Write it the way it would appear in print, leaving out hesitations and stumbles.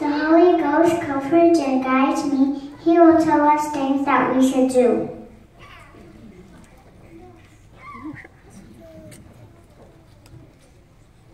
The Holy Ghost comforts and guides me. He will tell us things that we should do.